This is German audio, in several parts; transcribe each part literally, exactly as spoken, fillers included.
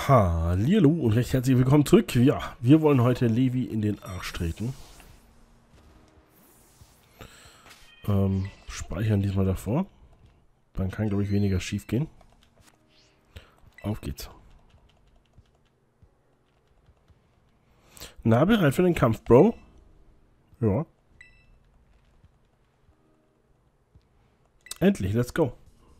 Hallihallo und recht herzlich willkommen zurück. Ja, wir wollen heute Levi in den Arsch treten. Ähm, speichern diesmal davor. Dann kann, glaube ich, weniger schief gehen. Auf geht's. Na, bereit für den Kampf, Bro? Ja. Endlich, let's go.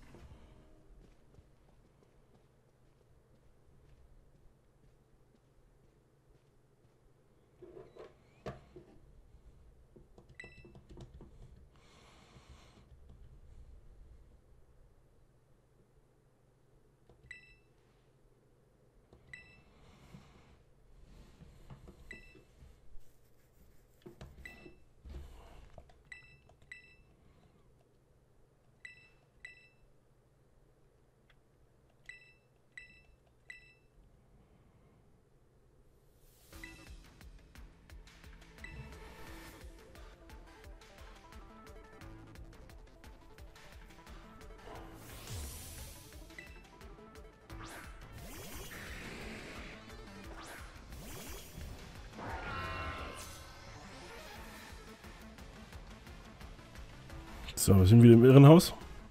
So, wir sind wieder im Irrenhaus.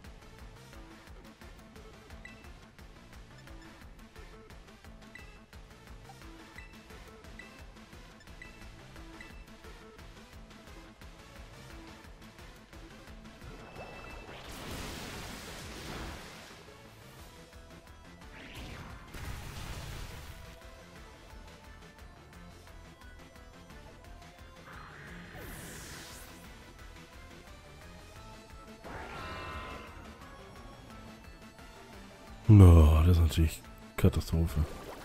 No, das ist natürlich Katastrophe.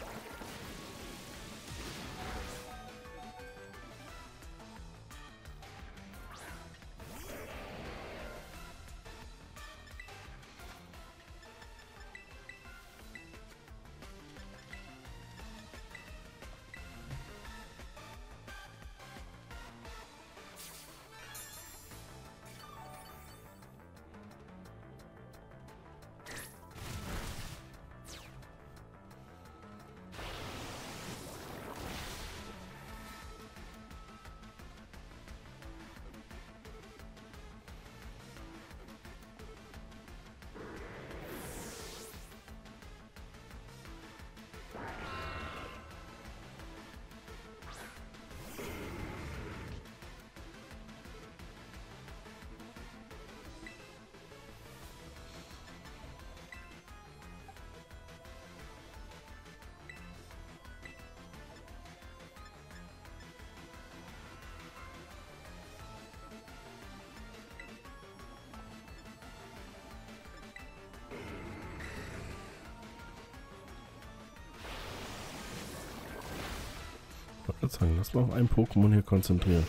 Ich würde sagen, lass mal auf einen Pokémon hier konzentrieren.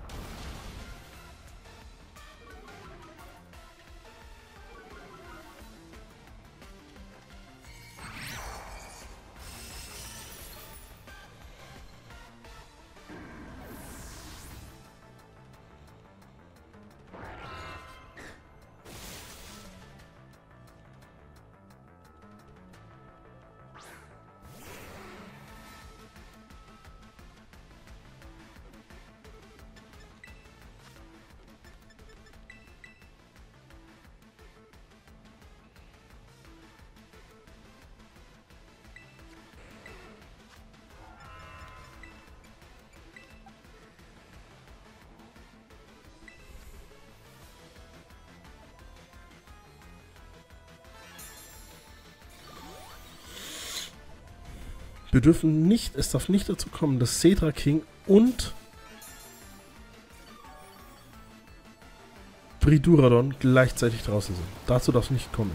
Wir dürfen nicht, es darf nicht dazu kommen, dass Cedra King und Briduradon gleichzeitig draußen sind. Dazu darf es nicht kommen.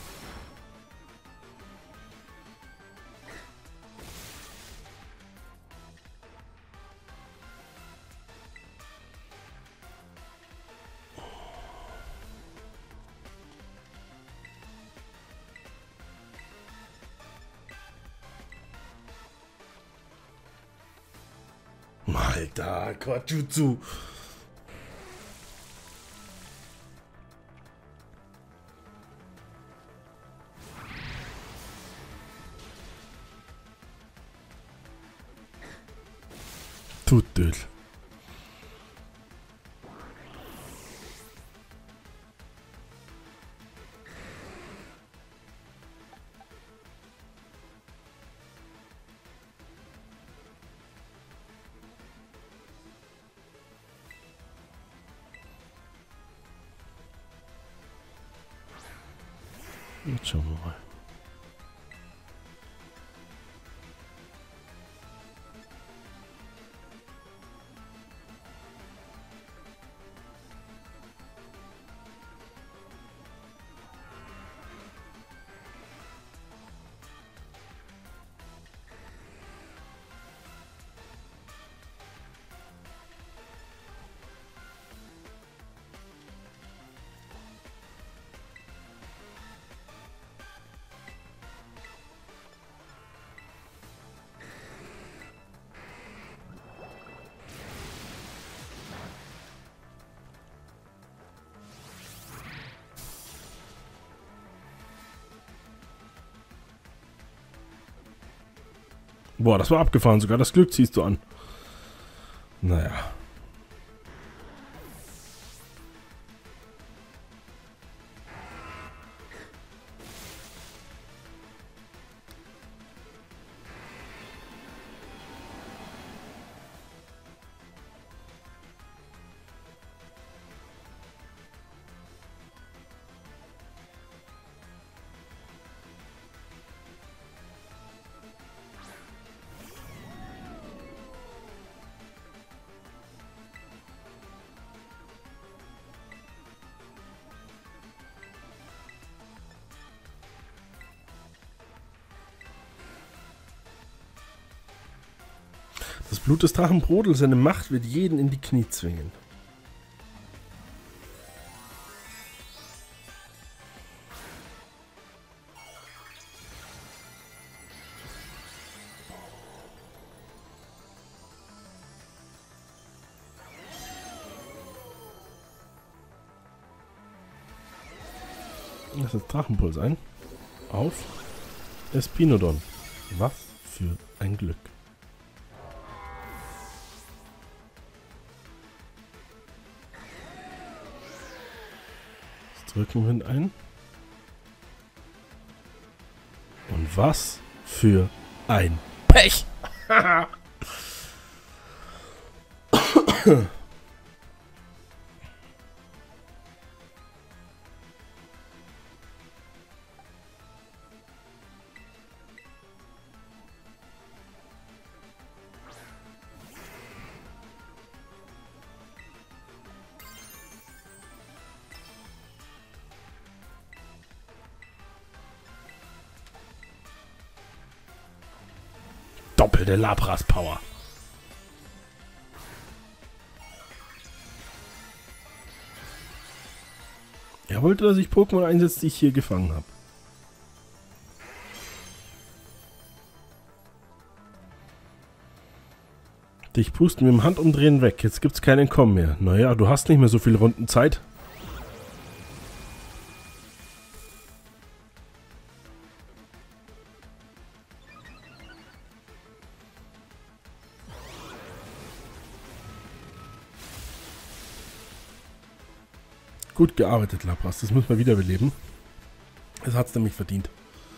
Alter, Quajutsu. du Dödel. Jetzt schauen wir mal. Boah, das war abgefahren. Sogar das Glück ziehst du an. Naja. Das Blut des Drachen brodelt, seine Macht wird jeden in die Knie zwingen. Das ist Drachenpuls ein. Auf Espinodon. Was für ein Glück. Jetzt drücken wir ihn ein. Und was für ein Pech! Doppelte Lapras-Power. Er wollte, dass ich Pokémon einsetze, die ich hier gefangen habe. Dich pusten wir im Handumdrehen weg. Jetzt gibt's kein Entkommen mehr. Naja, du hast nicht mehr so viele Runden Zeit. Gut gearbeitet, Lapras. Das müssen wir wiederbeleben. Das hat's nämlich verdient.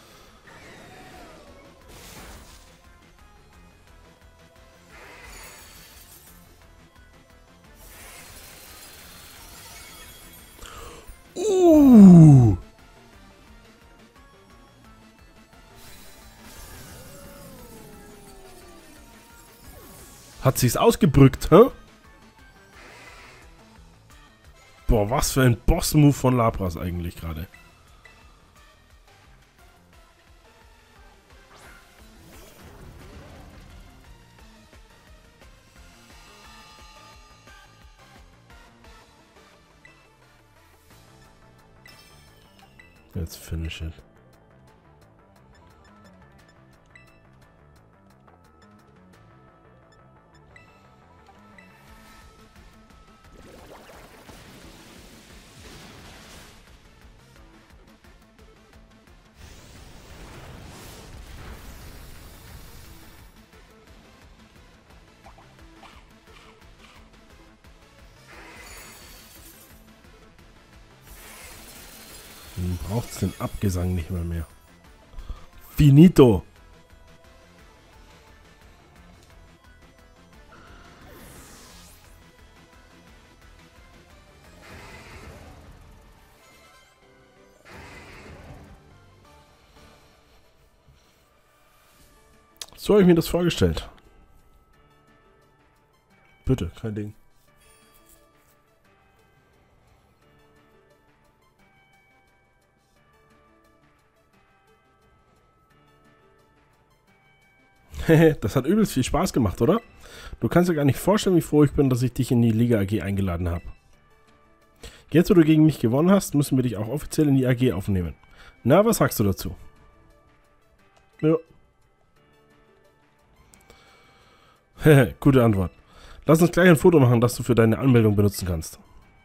Uh! Hat sich's ausgebrückt, hä? Boah, was für ein Boss-Move von Lapras eigentlich gerade. Jetzt finish it. braucht den Abgesang nicht mehr mehr. Finito! So habe ich mir das vorgestellt. Bitte, kein Ding. Das hat übelst viel Spaß gemacht, oder? Du kannst dir gar nicht vorstellen, wie froh ich bin, dass ich dich in die Liga A G eingeladen habe. Jetzt, wo du gegen mich gewonnen hast, müssen wir dich auch offiziell in die A G aufnehmen. Na, was sagst du dazu? Ja. Gute Antwort. Lass uns gleich ein Foto machen, das du für deine Anmeldung benutzen kannst.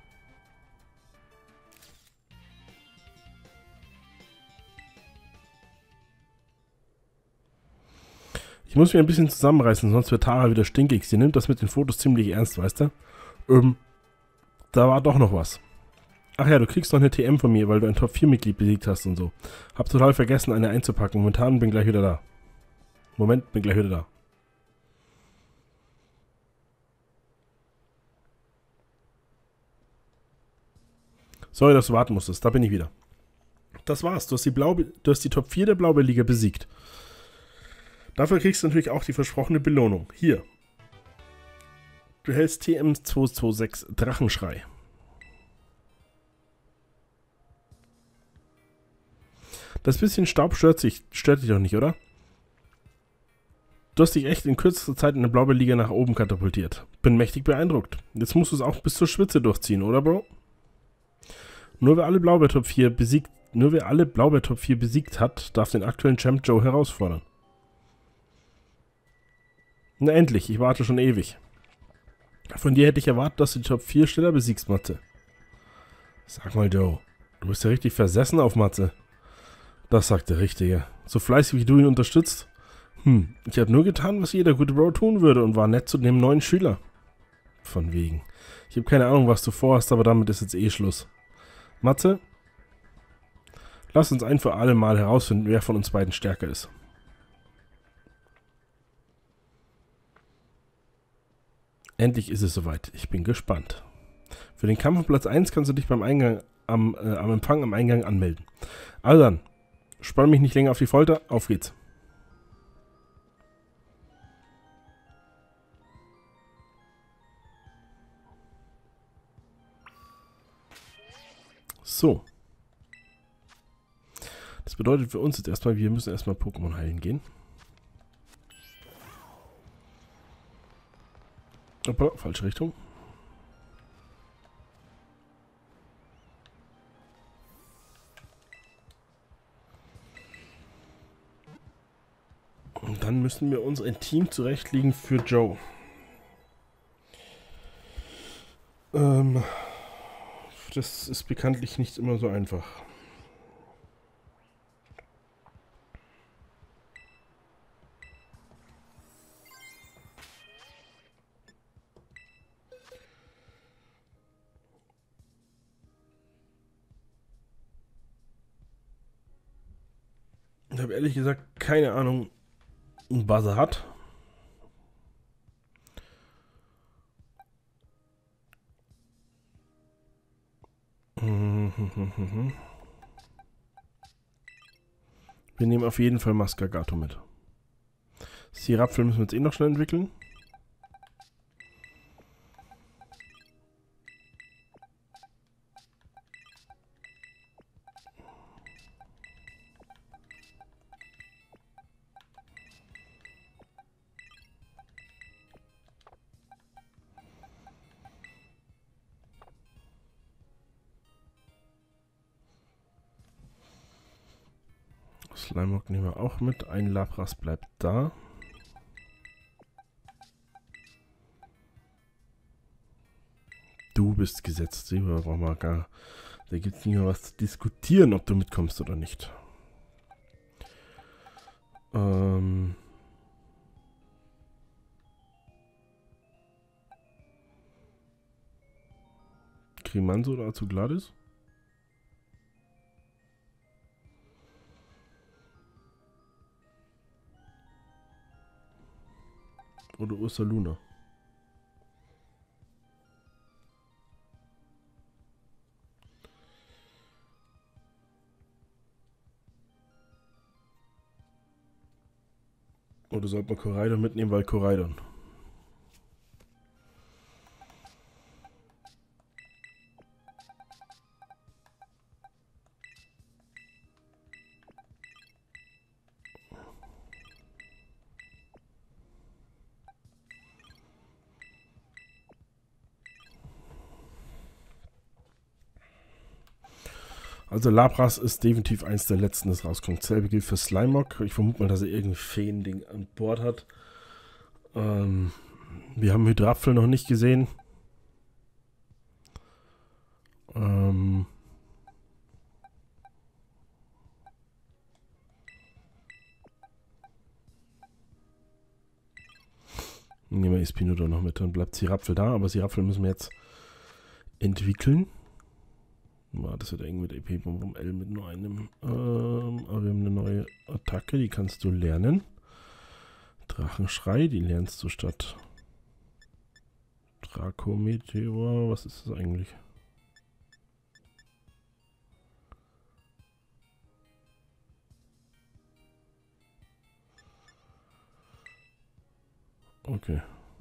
Ich muss mich ein bisschen zusammenreißen, sonst wird Tara wieder stinkig. Sie nimmt das mit den Fotos ziemlich ernst, weißt du? Ähm, da war doch noch was. Ach ja, du kriegst noch eine T M von mir, weil du ein Top vier Mitglied besiegt hast und so. Hab total vergessen, eine einzupacken. Momentan bin gleich wieder da. Moment, bin gleich wieder da. Sorry, dass du warten musstest. Da bin ich wieder. Das war's. Du hast die, Blaue, du hast die Top vier der Blaubeerliga besiegt. Dafür kriegst du natürlich auch die versprochene Belohnung. Hier. Du hältst T M zwei zwei sechs Drachenschrei. Das bisschen Staub stört, sich, stört dich doch nicht, oder? Du hast dich echt in kürzester Zeit in der Blaubeerliga nach oben katapultiert. Bin mächtig beeindruckt. Jetzt musst du es auch bis zur Schwitze durchziehen, oder, Bro? Nur wer alle Blaubeer Top vier besiegt, nur wer alle Blaubeer Top vier besiegt hat, darf den aktuellen Champ Joe herausfordern. Na endlich, ich warte schon ewig. Von dir hätte ich erwartet, dass du die Top vier Steller besiegst, Matze. Sag mal, Joe, du bist ja richtig versessen auf Matze. Das sagt der Richtige. So fleißig wie du ihn unterstützt. Hm, ich habe nur getan, was jeder gute Bro tun würde und war nett zu dem neuen Schüler. Von wegen. Ich habe keine Ahnung, was du vorhast, aber damit ist jetzt eh Schluss. Matze, lass uns ein für alle Mal herausfinden, wer von uns beiden stärker ist. Endlich ist es soweit. Ich bin gespannt. Für den Kampf um Platz eins kannst du dich beim Eingang am, äh, am Empfang am Eingang anmelden. Also dann, spann mich nicht länger auf die Folter. Auf geht's. So. Das bedeutet für uns jetzt erstmal, wir müssen erstmal Pokémon heilen gehen. Opa, falsche Richtung. Und dann müssen wir uns ein Team zurechtlegen für Joe. Ähm, das ist bekanntlich nicht immer so einfach. Ich habe ehrlich gesagt keine Ahnung, was er hat. Wir nehmen auf jeden Fall Mascagato mit. Sirapfel müssen wir jetzt eh noch schnell entwickeln. Slimeock nehmen wir auch mit. Ein Lapras bleibt da. Du bist gesetzt. Da brauchen wir gar. Da gibt es nicht mehr was zu diskutieren, ob du mitkommst oder nicht. Ähm. Krimanso oder Azugladis? Oder Ursaluna. Oder sollte man Koraidon mitnehmen, weil Koraidon. Also Lapras ist definitiv eins der letzten, das rauskommt. Selbe gilt für Slimemock. Ich vermute mal, dass er irgendwie Feen-Ding an Bord hat. Ähm, wir haben Hydrapfel noch nicht gesehen. Ähm, nehmen wir Espinodo noch mit, dann bleibt Sirapfel da, aber Sirapfel müssen wir jetzt entwickeln. Das wird eng mit E P Bonbon L mit nur einem. Ähm, aber wir haben eine neue Attacke, die kannst du lernen. Drachenschrei, die lernst du statt Dracometeor. Was ist das eigentlich? Okay.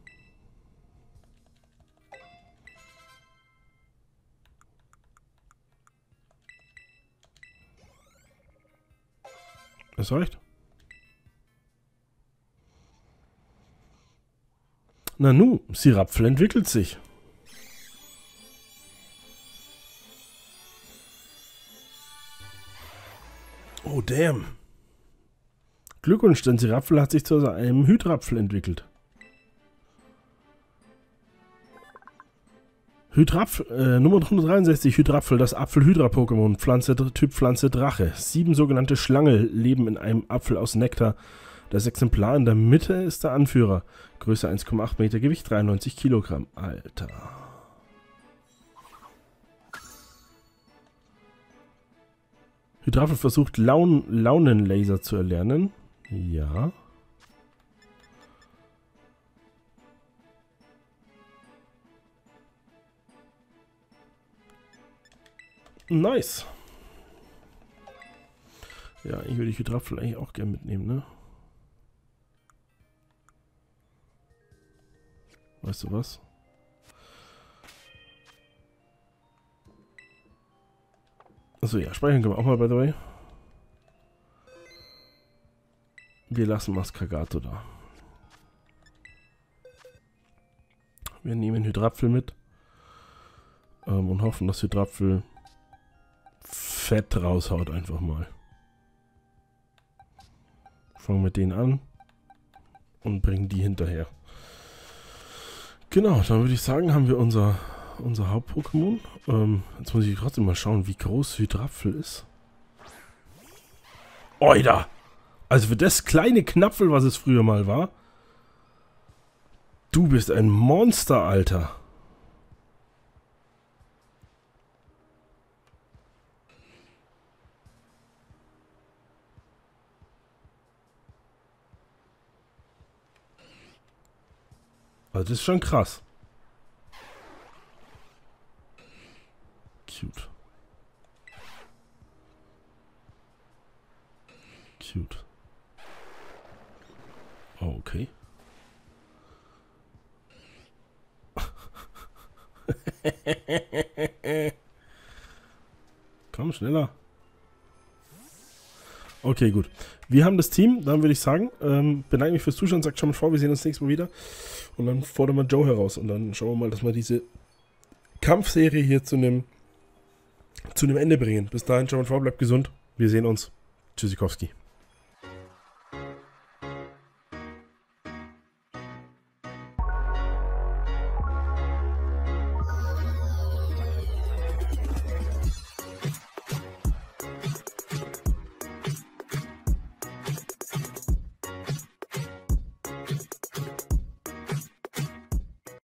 Das reicht. Nanu, Sirapfel entwickelt sich. Oh, damn. Glückwunsch, denn Sirapfel hat sich zu einem Hydrapfel entwickelt. Hydrapfel, äh, Nummer hundertdreiundsechzig, Hydrapfel, das Apfel-Hydra-Pokémon, Pflanze, Typ Pflanze Drache. Sieben sogenannte Schlange leben in einem Apfel aus Nektar. Das Exemplar in der Mitte ist der Anführer. Größe eins Komma acht Meter, Gewicht dreiundneunzig Kilogramm. Alter. Hydrapfel versucht Laun Launenlaser zu erlernen. Ja. Nice. Ja, ich würde die Hydrapfel eigentlich auch gerne mitnehmen, ne? Weißt du was? Achso, ja, speichern können wir auch mal, by the way. Wir lassen Mascagato da. Wir nehmen Hydrapfel mit. Ähm, und hoffen, dass Hydrapfel Fett raushaut einfach mal. Fangen mit denen an und bringen die hinterher. Genau, dann würde ich sagen, haben wir unser, unser Haupt-Pokémon. Ähm, jetzt muss ich trotzdem mal schauen, wie groß Hydrapfel ist. Oida! Also für das kleine Knapfel, was es früher mal war. Du bist ein Monster, Alter. Also das ist schon krass. Cute. Cute. Oh, okay. Komm, schneller. Okay, gut. Wir haben das Team, dann würde ich sagen, ähm, bedanke mich fürs Zuschauen, sagt schon mal vor, wir sehen uns nächstes Mal wieder. Und dann fordern wir Joe heraus und dann schauen wir mal, dass wir diese Kampfserie hier zu einem zu einem Ende bringen. Bis dahin, schon mal vor, bleibt gesund. Wir sehen uns. Tschüssikowski.